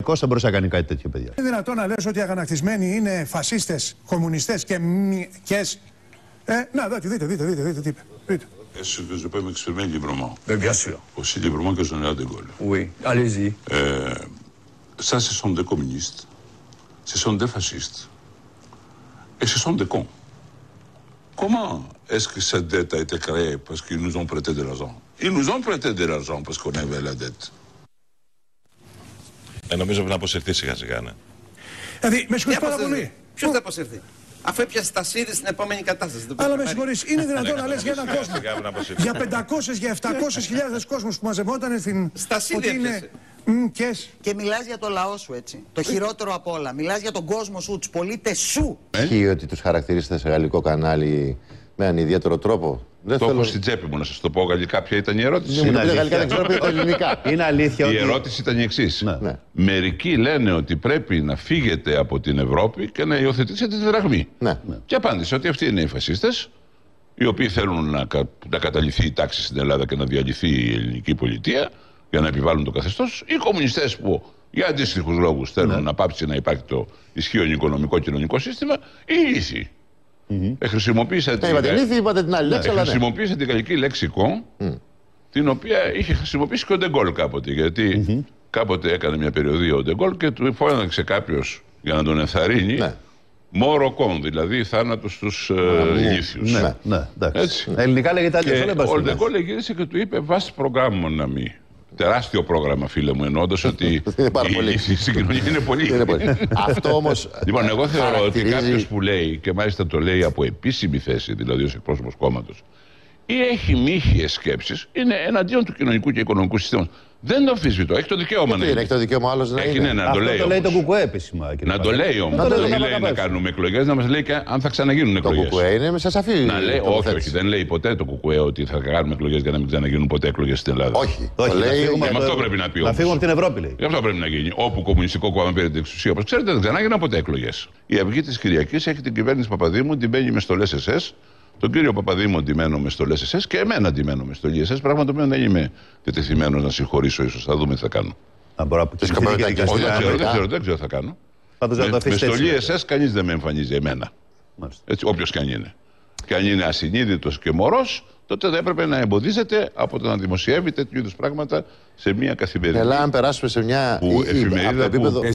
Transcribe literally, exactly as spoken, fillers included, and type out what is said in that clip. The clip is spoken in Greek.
θα μπορούσε να κάνει κάτι τέτοιο, παιδιά. Είναι δυνατόν να λες ότι οι αγανακτισμένοι είναι φασίστες, κομμουνιστές και μυκές. Ε, να, δείτε, δείτε, δείτε, δείτε, δείτε, δείτε, δείτε. Est-ce que je peux m'exprimer librement? Mais bien sûr. Aussi librement que le général de Gaulle. Oui, allez-y. Euh, ça, ce sont des communistes, ce sont des fascistes, et ce sont des cons. Comment est-ce que cette dette a été créée parce qu'ils nous ont prêté de l'argent? Ils nous ont prêté de l'argent parce qu'on avait la dette. Ε, νομίζω πρέπει να αποσυρθεί σιγά σιγά, ναι. Δηλαδή, με συγχωρείς πάρα πολύ. Ποιος θα αποσυρθεί? Αφού έπιασε τα σύρι στην επόμενη κατάσταση. Αλλά με συγχωρείς, είναι δυνατόν να λες για έναν κόσμο, για πεντακόσιες, για επτακόσιες χιλιάδες κόσμους που μαζευόταν στην... Στα σύρι έπιασε. Μυκές. Και μιλάς για το λαό σου, έτσι. Το χειρότερο απ' όλα. Μιλάς για τον κόσμο σου, τους πολίτες σου. Ισχύει ότι τους χαρακτηρίσετε σε γαλλικό κανάλι με έναν ιδιαίτερο τρόπο? Δεν το θέλω... έχω στην τσέπη μου να σας το πω γαλλικά. Ποια ήταν η ερώτηση? Είναι αλήθεια. Γαλλικά, δεν ξέρω ποια ήταν ελληνικά. Είναι αλήθεια. Η ότι... ερώτηση ήταν η εξής. Ναι. Ναι. Μερικοί λένε ότι πρέπει να φύγετε από την Ευρώπη και να υιοθετήσετε τη δραχμή. Ναι. Και απάντησε ότι αυτοί είναι οι φασίστες, οι οποίοι θέλουν να, κα... να καταλυθεί η τάξη στην Ελλάδα και να διαλυθεί η ελληνική πολιτεία για να επιβάλλουν το καθεστώς. Οι κομμουνιστές που για αντίστοιχους λόγους θέλουν ναι. να πάψει να υπάρχει το ισχύον οικονομικό κοινωνικό σύστημα, οι ήθιοι. Mm-hmm. Ε, χρησιμοποίησα την, είπατε, λύθη, είπατε την άλλη λέξη, ε, αλλά ναι. χρησιμοποίησα την γαλλική λέξη «con», mm. την οποία είχε χρησιμοποιήσει και ο Ντεγκόλ κάποτε. Γιατί mm-hmm. κάποτε έκανε μια περιοδία ο Ντεγκόλ και του φώναξε κάποιος για να τον ενθαρρύνει ναι. «Μόρο κον», δηλαδή θάνατο στους ηλίθιους. Ναι, ναι, εντάξει. Ελληνικά λέγεται αλλιώς. Ο Ντεγκόλ γύρισε και του είπε «Βάσει προγράμμα να μην». Τεράστιο πρόγραμμα, φίλε μου, εννοώντας ότι η συγκοινωνία είναι πολύ. Αυτό όμως. Λοιπόν, εγώ θεωρώ ότι κάποιος που λέει, και μάλιστα το λέει από επίσημη θέση, δηλαδή ως εκπρόσωπος κόμματος, ή έχει μύχιες σκέψεις, είναι εναντίον του κοινωνικού και οικονομικού συστήματος. Δεν το αμφισβητώ, έχει το δικαίωμα να είναι. Έχει το δικαίωμα άλλος να έχει, είναι. Ναι, να το λέει. Αυτό το λέει το κουκουέ επίσημα. Να το λέει όμως. Να μην λέει να κάνουμε εκλογές, να μας λέει και αν θα ξαναγίνουν εκλογές. Το κουκουέ είναι σε σαφή. Να λέει, όχι, όχι, δεν λέει ποτέ το κουκουέ ότι θα κάνουμε εκλογές για να μην ξαναγίνουν ποτέ εκλογές στην Ελλάδα. Όχι. όχι με αυτό πρέπει να πει. Να φύγουμε από την Ευρώπη, λέει. Γι' αυτό πρέπει να γίνει. Όπου κομμουνιστικό κόμμα πήρε την εξουσία, όπως ξέρετε, δεν ξανάγιναν ποτέ εκλογές. Η Αυγή της Κυριακής έχει την κυβέρνηση Παπαδήμου, την μπαίνει με στολές ες ες. Τον κύριο Παπαδήμο ντυμένο με στολές ες ες και εμένα ντυμένο με στολή ες ες, πράγμα το οποίο δεν είμαι τετεθειμένος να συγχωρήσω, ίσως. Θα δούμε τι θα κάνω. Να μπορώ να Δεν ξέρω, δεν ξέρω τι θα κάνω. Με στολή ες ες κανείς δεν με εμφανίζει εμένα. Όποιος και αν είναι. Και αν είναι ασυνείδητος και μωρός, τότε θα έπρεπε να εμποδίζεται από το να δημοσιεύει τέτοιου είδους πράγματα σε μια καθημερινή. Ελά, αν περάσουμε σε μια εφημερίδα που